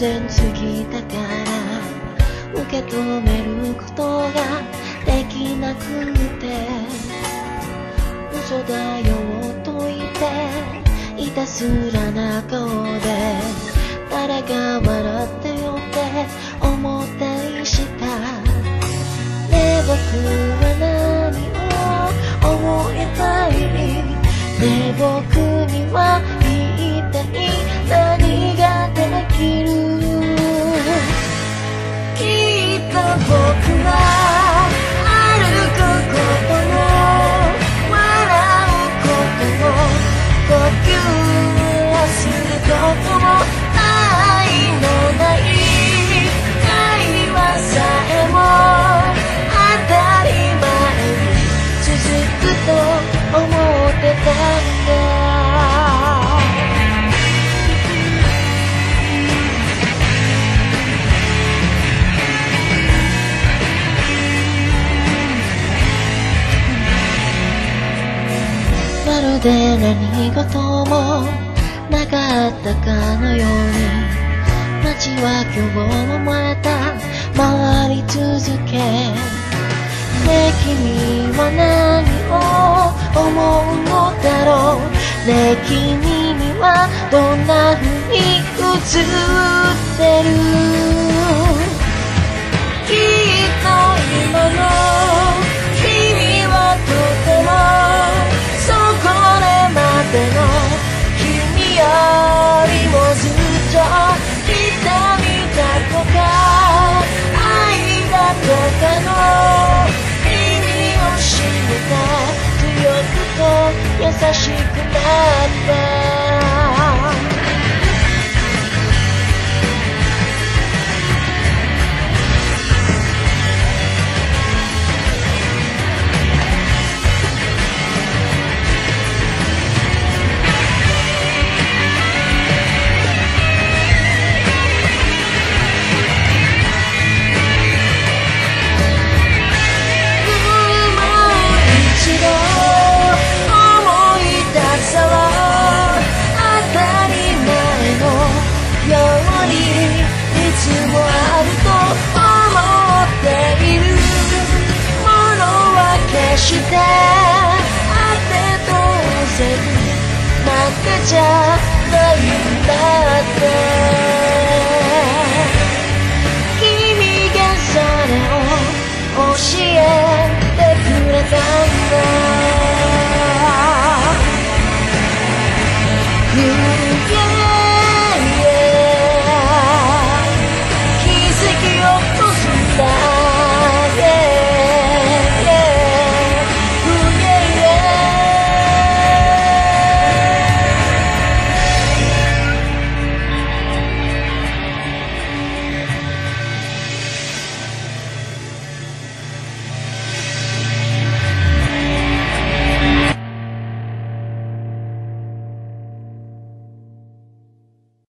然過ぎたから受け止めることができなくて、嘘だよと言っていたすらな顔で誰が笑ってよって思ったりした。ねえ僕は何を思いたい？ねえ僕には一体何ができる？きっと僕は歩くことも笑うことも呼吸をすることも愛のない会話さえも当たり前に続くと思ってたんだ。まるで何事もなかったかのように街は今日もまた回り続け、ねえ君は何を思うのだろう？ねえ君にはどんな風に映ってる？きっと今の君はとてもそこまでの君よりもずっと痛みだとか愛だとかの意味を知れた。強くと優しくなった。してあって当然なんてじゃないんだ。